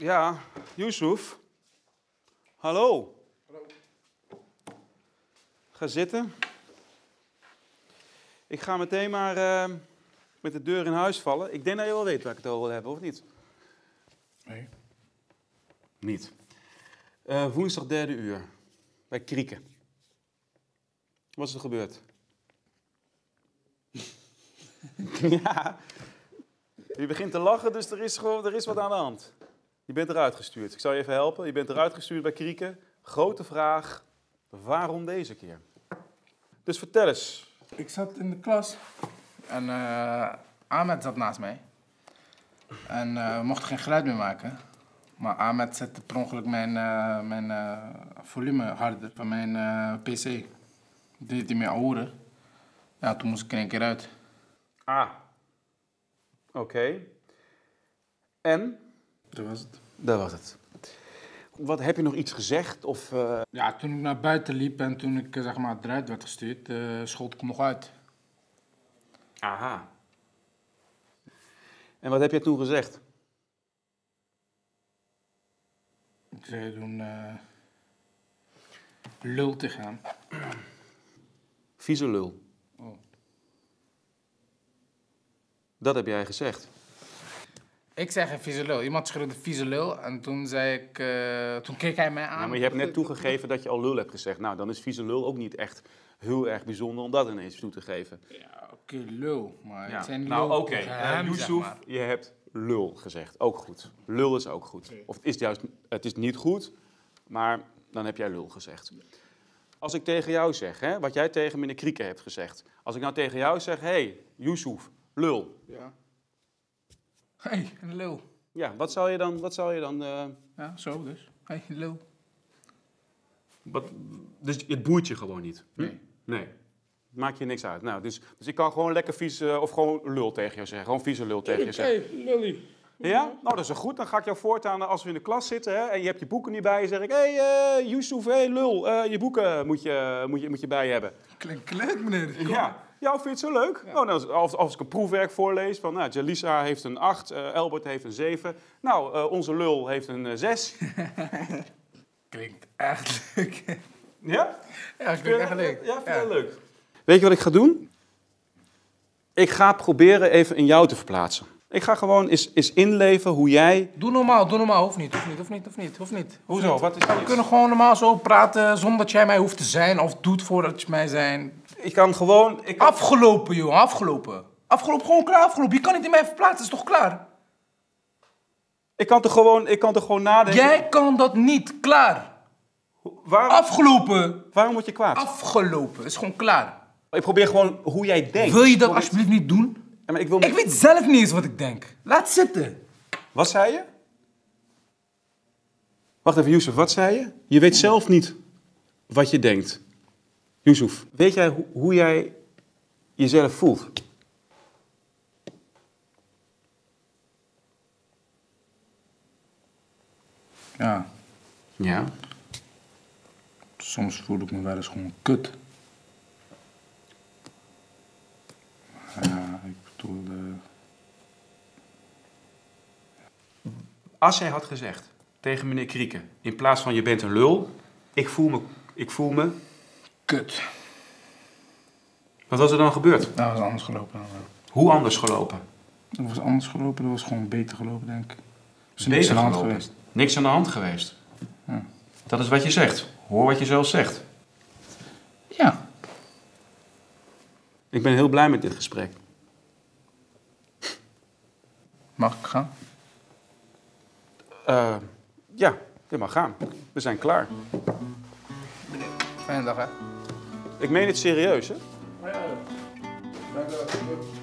Ja, Yusuf. Hallo. Hallo. Ga zitten. Ik ga meteen maar met de deur in huis vallen. Ik denk dat je wel weet waar ik het over wil hebben, of niet? Nee. Niet. Woensdag 3e uur. Bij Krieken. Wat is er gebeurd? Ja. Je begint te lachen, dus er is wat aan de hand. Je bent eruit gestuurd. Ik zal je even helpen. Je bent eruit gestuurd bij Krieken. Grote vraag. Waarom deze keer? Dus vertel eens. Ik zat in de klas en Ahmed zat naast mij. En we mochten geen geluid meer maken. Maar Ahmed zette per ongeluk mijn volume harder van mijn pc. Deed hij meer horen. Ja, toen moest ik er een keer uit. Ah. Oké. En? Dat was het. Dat was het. Wat, heb je nog iets gezegd? Of, Ja, toen ik naar buiten liep en toen ik zeg maar eruit werd gestuurd, schold ik hem nog uit. Aha. En wat heb je toen gezegd? Ik zei toen lul tegen hem. Vieze lul. Oh. Dat heb jij gezegd. Ik zeg een vieze lul. Iemand schreeuwde vieze lul en toen zei ik, toen keek hij mij aan. Nou, maar je hebt net toegegeven dat je al lul hebt gezegd. Nou, dan is vieze lul ook niet echt heel erg bijzonder om dat ineens toe te geven. Ja, oké, lul. Maar Ja. het zijn Nou, lul oké. tegen hem, zeg Yusuf, maar. je hebt lul gezegd. Ook goed. Lul is ook goed. Oké. Of het is juist, het is niet goed, maar dan heb jij lul gezegd. Als ik tegen jou zeg, hè, wat jij tegen meneer Krieken hebt gezegd. Als ik nou tegen jou zeg, hey, Yusuf, lul. Ja. Hey, een lul. Ja, wat zou je dan Ja, zo dus. Hey, lul. dus het boeit je gewoon niet? Hm? Nee. Nee. Maakt je niks uit. Nou, dus ik kan gewoon lekker vies of gewoon lul tegen jou zeggen. Gewoon vieze lul tegen je zeggen. Hey, lully. Ja? Nou, dat is wel goed. Dan ga ik jou voortaan, als we in de klas zitten, hè, en je hebt je boeken niet bij je, zeg ik, hey, Yusuf, hey, lul, je boeken moet je bij je hebben. Klinkt leuk, meneer. Kom. Ja. Ja, vind je het zo leuk? Ja. Nou, als ik een proefwerk voorlees, van nou, Jalisa heeft een 8, Elbert heeft een 7. Nou, onze lul heeft een 6. Klinkt echt leuk. Ja? Ja, klinkt echt leuk. Ja, vind je dat leuk? Weet je wat ik ga doen? Ik ga proberen even in jou te verplaatsen. Ik ga gewoon eens inleven hoe jij... Doe normaal. Hoeft niet. Hoezo? Wat is We dit? kunnen gewoon normaal zo praten zonder dat jij mij hoeft te zijn of doet voordat je mij zijn. Ik kan gewoon... Afgelopen, jongen, afgelopen. Afgelopen, gewoon klaar, afgelopen. Je kan niet in mij verplaatsen, is toch klaar? Ik kan toch gewoon nadenken... Jij kan dat niet, klaar. Waarom, Afgelopen. waarom word je kwaad? Afgelopen, is gewoon klaar. Ik probeer gewoon hoe jij denkt. Wil je dat alsjeblieft niet doen? Ja, maar ik wil... Ik weet zelf niet eens wat ik denk. Laat zitten. Wat zei je? Wacht even, Yusuf, wat zei je? Je weet zelf niet wat je denkt. Yusuf, weet jij hoe jij jezelf voelt? Ja, Ja. soms voel ik me wel eens gewoon kut. Ja, ik bedoel... Als jij had gezegd tegen meneer Krieken, in plaats van je bent een lul, ik voel me... Kut. Wat was er dan gebeurd? Dat was anders gelopen dan wel. Hoe anders gelopen? Dat was anders gelopen, dat was gewoon beter gelopen, denk ik. Is niks aan de hand gelopen? geweest. Niks aan de hand geweest. Ja. Dat is wat je zegt. Hoor wat je zelf zegt. Ja. Ik ben heel blij met dit gesprek. Mag ik gaan? Ja, je mag gaan. We zijn klaar. Fijne dag, hè? Ik meen het serieus, hè? Ja, ja.